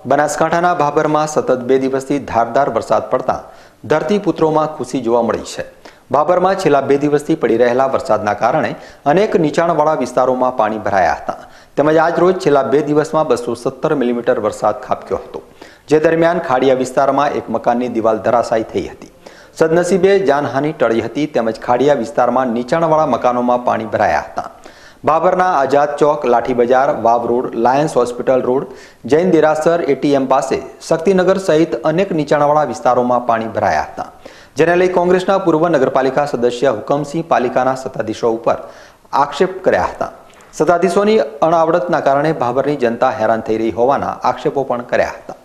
બનાસકાંઠાના ભાભરમાં સતત 2 દિવસથી ધારદાર વરસાદ પડતા ધરતીપુત્રોમાં ખુશી જોવા મળી છે। ભાભરમાં છેલ્લા 2 દિવસથી પડી રહેલા વરસાદના કારણે અનેક નીચાણવાળા વિસ્તારોમાં પાણી ભરાયા હતા તેમજ આજ રોજ છેલ્લા 2 દિવસમાં 217 મિલીમીટર વરસાદ ખાબક્યો હતો, જે દરમિયાન ખાડિયા વિસ્તારમાં એક મકાનની દિવાલ ધરાશાયી થઈ હતી। સદનસીબે જાનહાનિ ટળી હતી તેમજ ખાડિયા વિસ્તારમાં નીચાણવાળા મકાનોમાં પાણી ભરાયા હતા। ભાભરના આઝાદ Chowk, Lathi Bazar, Vav road, Lions hospital road, Jain દેરાસર, એટીએમ પાસે, શક્તિનગર સહિત અનેક નીચાણવાળા વિસ્તારોમાં પાણી ભરાયા હતા, જેને લઈ કોંગ્રેસના પૂર્વ નગરપાલિકા સદસ્ય હુકમસિંહ પાલિકાના સત્તાધીશો ઉપર આક્ષેપ કર્યા હતા। સત્તાધીશોની અણાવડતના કારણે ભાભરની જનતા હેરાન થઈ રહી હોવાના આક્ષેપો પણ કર્યા હતા।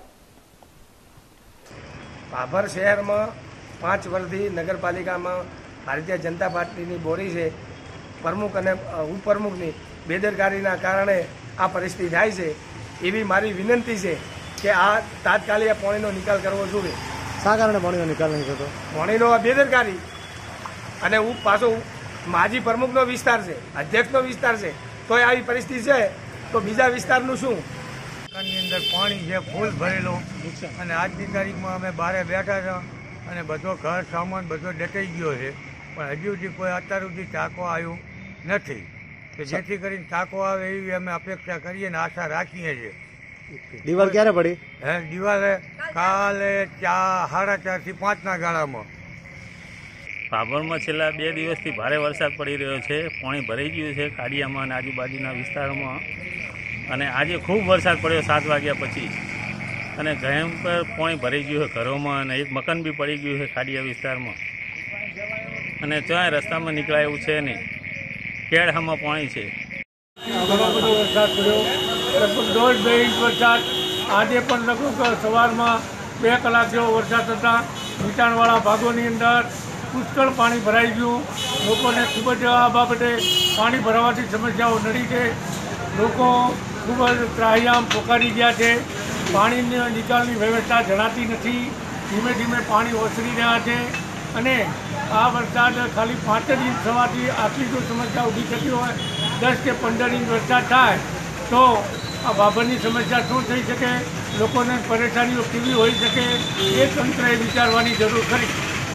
ભાભર શહેરમાં 5 વર્ષથી નગરપાલિકામાં ભારતીય જનતા પાર્ટીની બોડી છે, પ્રમુખ અને ઉપપ્રમુખની બેદરકારીના કારણે આ પરિસ્થિતિ થાય છે। એવી મારી વિનંતી છે કે આ તાત્કાલિક પાણીનો નિકાલ કરવો જોઈએ। શા કારણે પાણીનો નિકાલ નહીં થતો? પાણીનો બેદરકારી અને પાછો માજી પ્રમુખનો વિસ્તાર છે, અધ્યક્ષનો વિસ્તાર છે, તોય આવી પરિસ્થિતિ છે તો બીજા વિસ્તારનું શું? ની અંદર પાણી છે ફૂલ ભરેલું અને આજની તારીખમાં અમે બહાર બેઠા હતા અને બધો ઘર સામાન બધો ડટાઈ ગયો છે, પણ હજુ સુધી કોઈ અત્યાર સુધી ટાંકો આવ્યું નથી, કે જેથી કરીને ટાંકો આવે એવી અમે અપેક્ષા કરીએ ને આશા રાખીએ છીએ। દિવાલ ક્યારે પડી? દિવાલે કાલે 4:30 થી 5ના ગાળામાં। ભાભરમાં છેલ્લા 2 દિવસથી ભારે વરસાદ પડી રહ્યો છે, પાણી ભરાઈ ગયું છે ખાડિયામાં અને આજુબાજુના વિસ્તારોમાં, અને આજે ખૂબ વરસાદ પડ્યો 7 વાગ્યા પછી, અને ઘર પર પાણી ભરાઈ ગયું છે ઘરોમાં, અને એક મકાન બી પડી ગયું છે ખાડિયા વિસ્તારમાં, અને ત્યાં રસ્તામાં નીકળાય એવું છે નહીં, કેળામાં પાણી છે। ઘણો બધો વરસાદ પડ્યો, લગભગ 1.5-2 ઇંચ વરસાદ। આજે પણ લગભગ સવારમાં 2 કલાક જેવો વરસાદ થતા નીચાણવાળા ભાગોની અંદર પુષ્કળ પાણી ભરાઈ ગયું। લોકોને ખૂબ જ આ બાબતે પાણી ભરાવાથી સમસ્યાઓ નડી છે, લોકો ખૂબ જ ત્રાહિયામ પોકારી ગયા છે। પાણીની નિકાલની વ્યવસ્થા જણાતી નથી, ધીમે ધીમે પાણી ઓસરી રહ્યા છે, અને આ વરસાદ ખાલી 5 જ ઇંચ થવાથી આટલી જો સમસ્યા ઊભી થતી હોય, 10 કે 15 ઇંચ વરસાદ થાય તો આ ભાભરની સમસ્યા શું થઈ શકે, લોકોને પરેશાનીઓ કેવી હોઈ શકે, એ તંત્રએ વિચારવાની જરૂર ખરી।